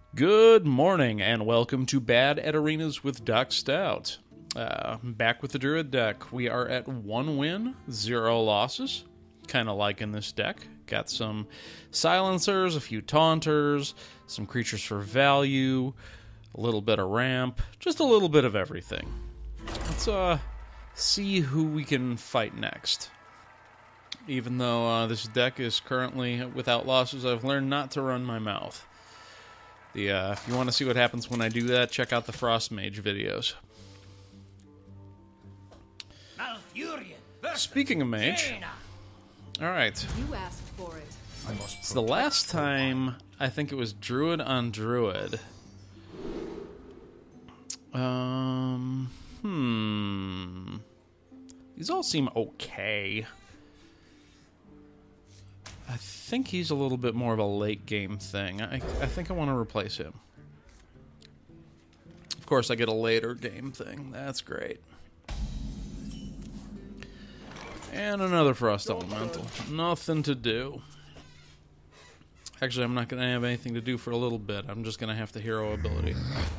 Good morning, and welcome to Bad at Arenas with Doc Stout. Back with the Druid deck. We are at 1 win, 0 losses. Kind of liking this deck. Got some silencers, a few taunters, some creatures for value, a little bit of ramp, just a little bit of everything. Let's see who we can fight next. Even though this deck is currently without losses, I've learned not to run my mouth. If you want to see what happens when I do that, check out the Frost Mage videos. Speaking of Mage, alright. You asked for it. It's the last time, I think it was Druid on Druid. These all seem okay. I think he's a little bit more of a late game thing. I think I want to replace him. Of course, I get a later game thing. That's great. And another Frost Elemental. Nothing to do. Actually, I'm not going to have anything to do for a little bit. I'm just going to have the hero ability.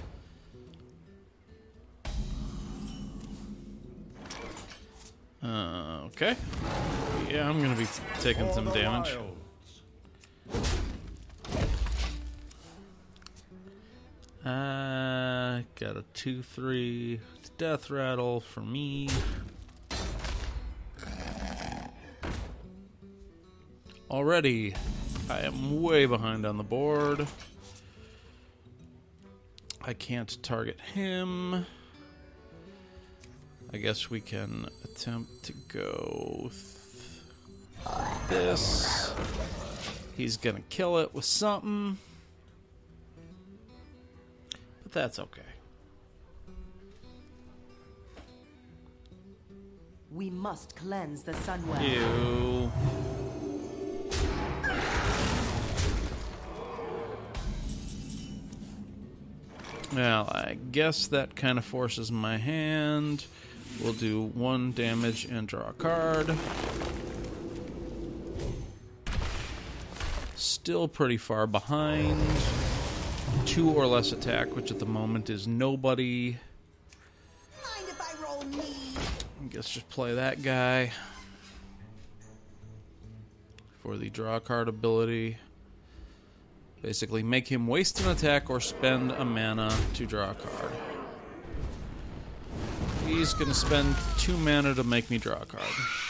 Okay. Yeah, I'm going to be taking some damage. Got a 2/3 death rattle for me. Already, I am way behind on the board. I can't target him. I guess we can attempt to go this. He's gonna kill it with something. But that's okay. We must cleanse the Sunwell. Ew. Well, I guess that kind of forces my hand. We'll do 1 damage and draw a card. Still pretty far behind. 2 or less attack, which at the moment is nobody. Mind if I roll me? I guess just play that guy for the draw card ability. Basically, make him waste an attack or spend a mana to draw a card. He's going to spend 2 mana to make me draw a card.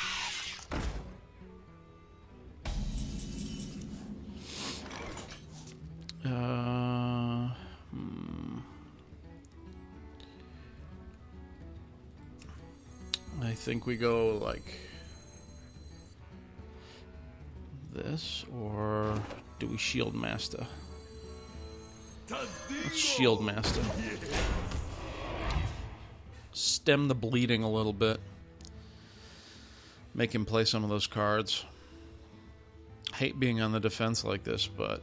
I think we go like this, or do we Shield Master? Let's Shield Master. Stem the bleeding a little bit. Make him play some of those cards. Hate being on the defense like this, but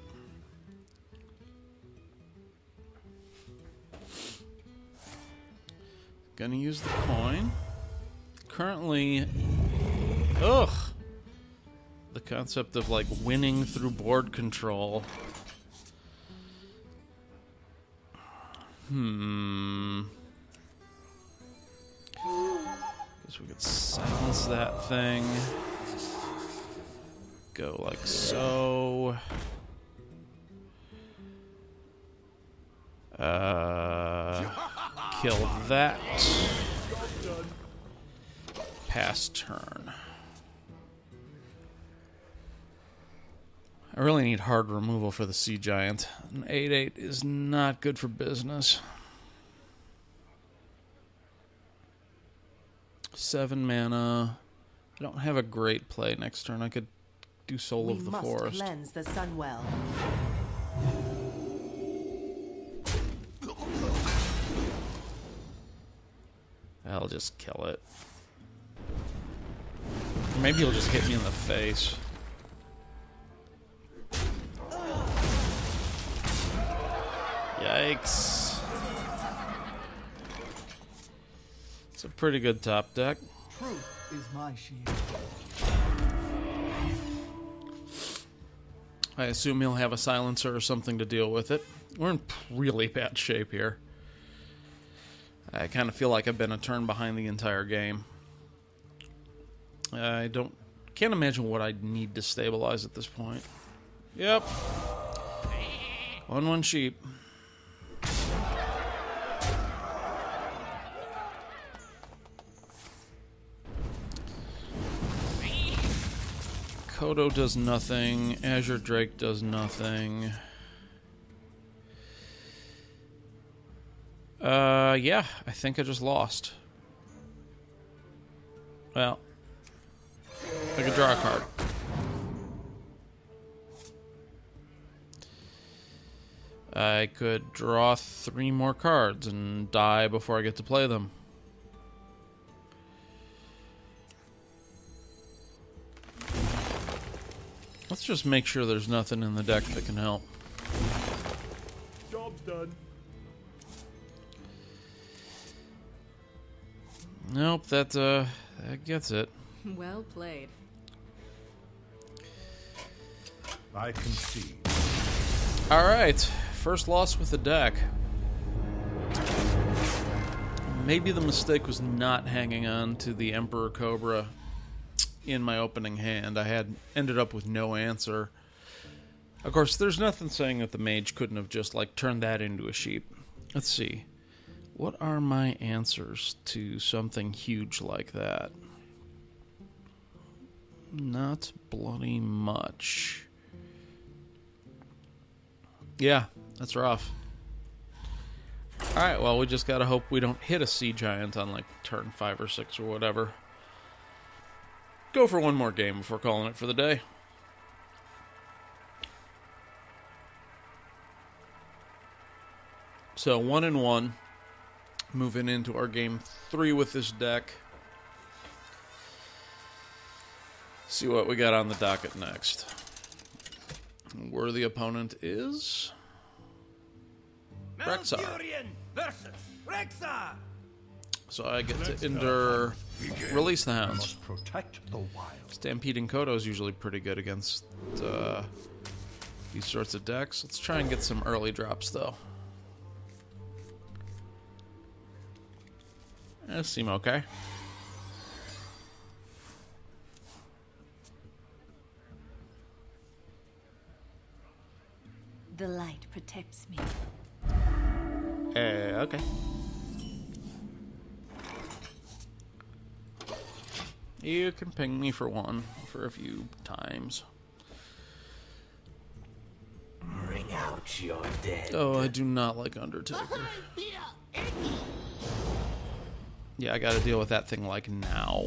gonna use the coin. Currently, the concept of like winning through board control. Guess we could silence that thing. Go like so. Kill that. Pass turn. I really need hard removal for the Sea Giant. An 8/8 is not good for business. 7 mana. I don't have a great play next turn. I could do Soul of the Forest. We must cleanse the Sunwell. I'll just kill it. Or maybe he'll just hit me in the face. Yikes. It's a pretty good top deck. Truth is my shield. I assume he'll have a silencer or something to deal with it. We're in really bad shape here. I kind of feel like I've been a turn behind the entire game. Can't imagine what I'd need to stabilize at this point. Yep. 1-1 sheep. Kodo does nothing. Azure Drake does nothing. Yeah, I think I just lost. Well, I could draw a card. I could draw 3 more cards and die before I get to play them. Let's just make sure there's nothing in the deck that can help. Job's done. Nope, that gets it. Well played. I concede. Alright, first loss with the deck. Maybe the mistake was not hanging on to the Emperor Cobra in my opening hand. I had ended up with no answer. Of course, there's nothing saying that the mage couldn't have just, like, turned that into a sheep. Let's see. What are my answers to something huge like that? Not bloody much. Yeah, that's rough. Alright, well, we just gotta hope we don't hit a sea giant on, like, turn 5 or 6 or whatever. Go for one more game before calling it for the day. So 1-1. Moving into our game 3 with this deck. See what we got on the docket next. Worthy opponent is Rexar. Versus Rexar. So I get to endure Release the I Hounds. must protect the wild. Stampeding Kodo is usually pretty good against these sorts of decks. Let's try and get some early drops, though. Those seem okay. The light protects me. Okay. You can ping me for a few times. Bring out your dead. Oh, I do not like Undertaker. Yeah, I gotta deal with that thing, like, now.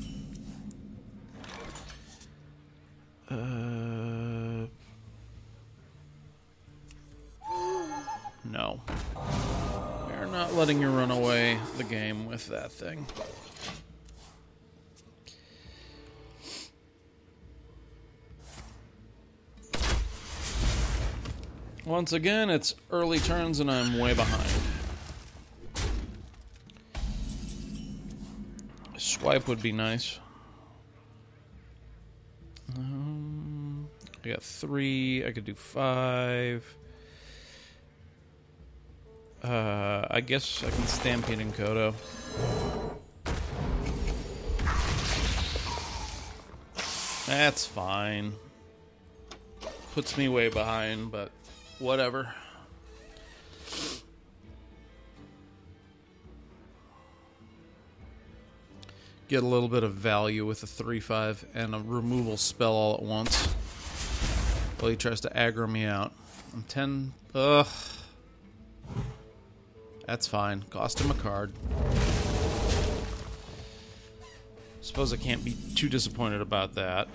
No. We're not letting you run away the game with that thing. Once again, it's early turns and I'm way behind. Swipe would be nice. I got 3. I could do 5. I guess I can Stampede and Kodo. That's fine. Puts me way behind, but whatever. Get a little bit of value with a 3/5 and a removal spell all at once. Well, he tries to aggro me out. I'm 10. Ugh. That's fine. Cost him a card. Suppose I can't be too disappointed about that.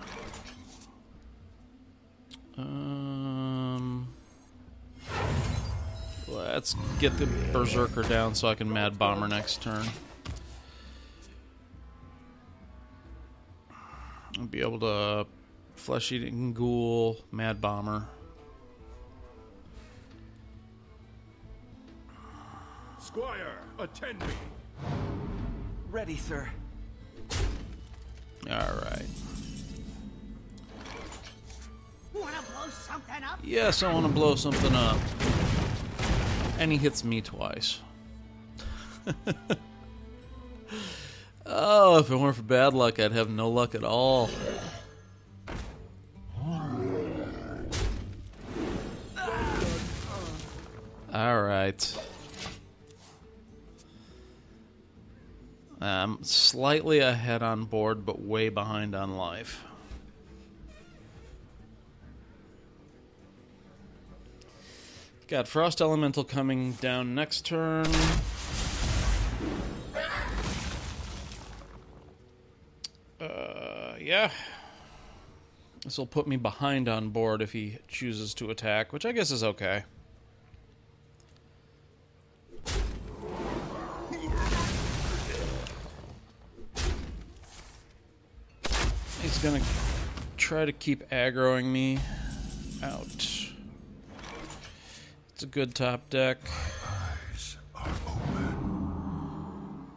Let's get the Berserker down so I can Mad Bomber next turn. I'll be able to Flesh-Eating Ghoul, Mad Bomber. Squire, attend me. Ready, sir. Alright. Wanna blow Yes, I want to blow something up. And he hits me twice. Oh, if it weren't for bad luck, I'd have no luck at all. Alright. I'm slightly ahead on board, but way behind on life. Got Frost Elemental coming down next turn. Yeah. This will put me behind on board if he chooses to attack, which I guess is okay. He's gonna try to keep aggroing me out. It's a good top deck. Eyes are open.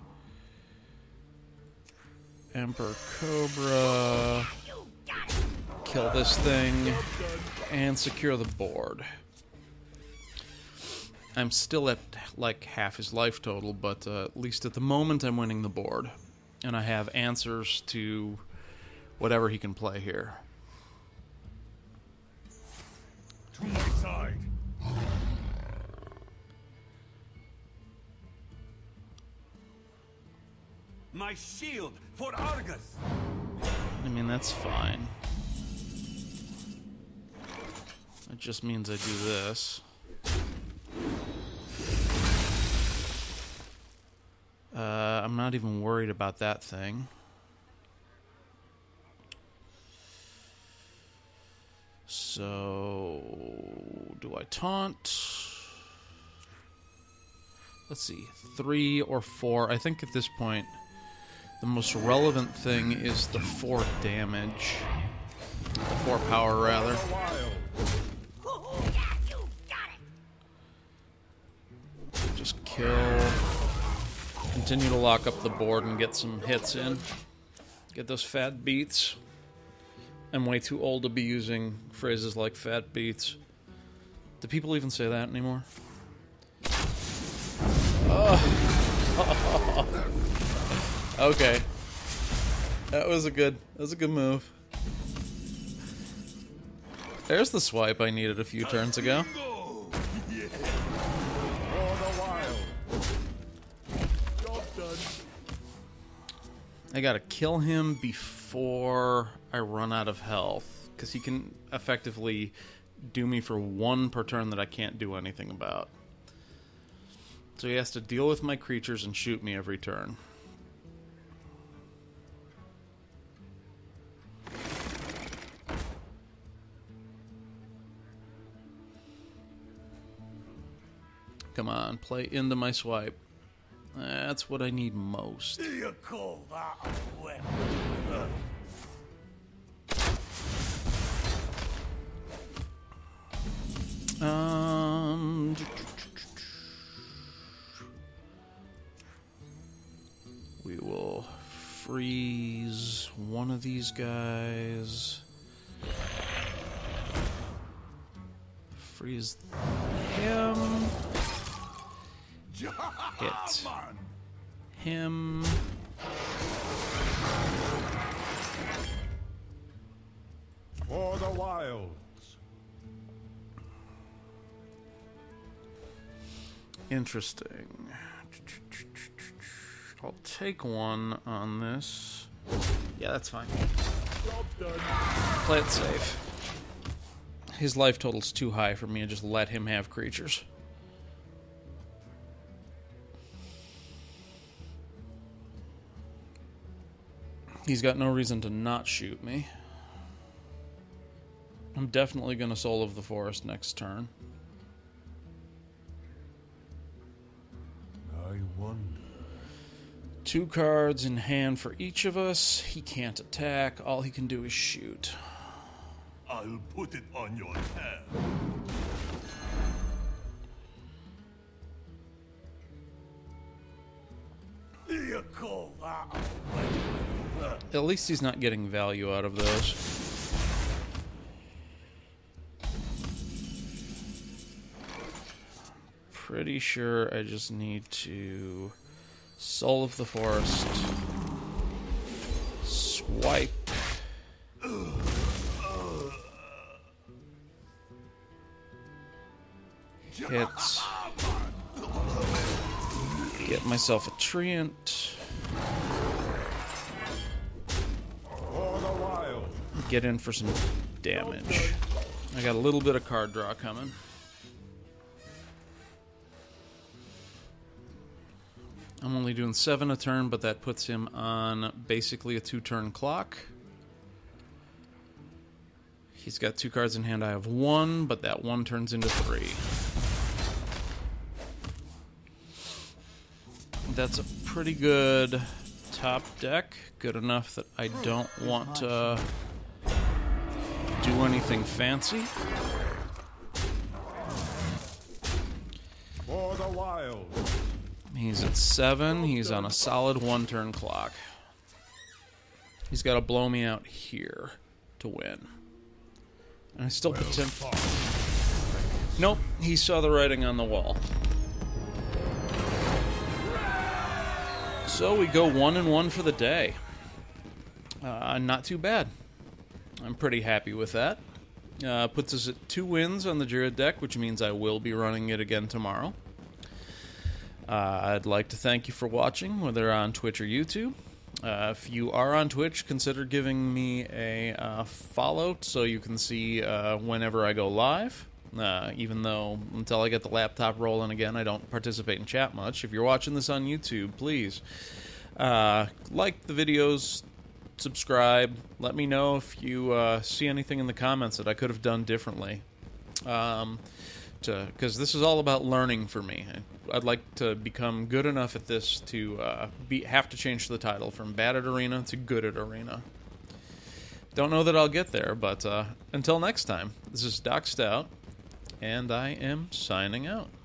Emperor Cobra. Kill this thing. And secure the board. I'm still at like half his life total, but at least at the moment I'm winning the board. And I have answers to whatever he can play here. To my side. My shield for Argus. I mean, that's fine. It just means I do this. I'm not even worried about that thing. So, do I taunt? Let's see, 3 or 4. I think at this point, the most relevant thing is the 4 damage. The 4 power, rather. Just kill. Continue to lock up the board and get some hits in. Get those fat beats. I'm way too old to be using phrases like fat beats. Do people even say that anymore? Oh. Okay. That was a good move. There's the swipe I needed a few turns ago. I gotta kill him before I run out of health, because he can effectively do me for 1 per turn that I can't do anything about. So he has to deal with my creatures and shoot me every turn. Come on, play into my swipe. That's what I need most. You call that a weapon? We will freeze one of these guys. Freeze him. Hit him. For the wilds. Interesting. I'll take 1 on this. Yeah, that's fine. Play it safe. His life total's too high for me to just let him have creatures. He's got no reason to not shoot me. I'm definitely going to Soul of the Forest next turn. I wonder. 2 cards in hand for each of us. He can't attack. All he can do is shoot. I'll put it on your head. You call that a weapon? At least he's not getting value out of those. pretty sure I just need to Soul of the Forest, swipe, hit, get myself a treant, For the wild. get in for some damage. I got a little bit of card draw coming. I'm only doing 7 a turn, but that puts him on basically a 2-turn clock. He's got 2 cards in hand. I have 1, but that 1 turns into 3. That's a pretty good top deck. Good enough that I don't want to do anything fancy. For the wild. He's at 7. He's on a solid 1-turn clock. He's got to blow me out here to win. And I still potentially... Nope, he saw the writing on the wall. So we go 1-1 for the day. Not too bad. I'm pretty happy with that. Puts us at 2 wins on the Druid deck, which means I will be running it again tomorrow. I'd like to thank you for watching, whether on Twitch or YouTube. If you are on Twitch, consider giving me a follow so you can see whenever I go live. Even though, until I get the laptop rolling again, I don't participate in chat much. If you're watching this on YouTube, please like the videos, subscribe. Let me know if you see anything in the comments that I could have done differently. Because this is all about learning for me. I'd like to become good enough at this to have to change the title from Bad at Arena to Good at Arena. Don't know that I'll get there, but until next time, this is Doc Stout, and I am signing out.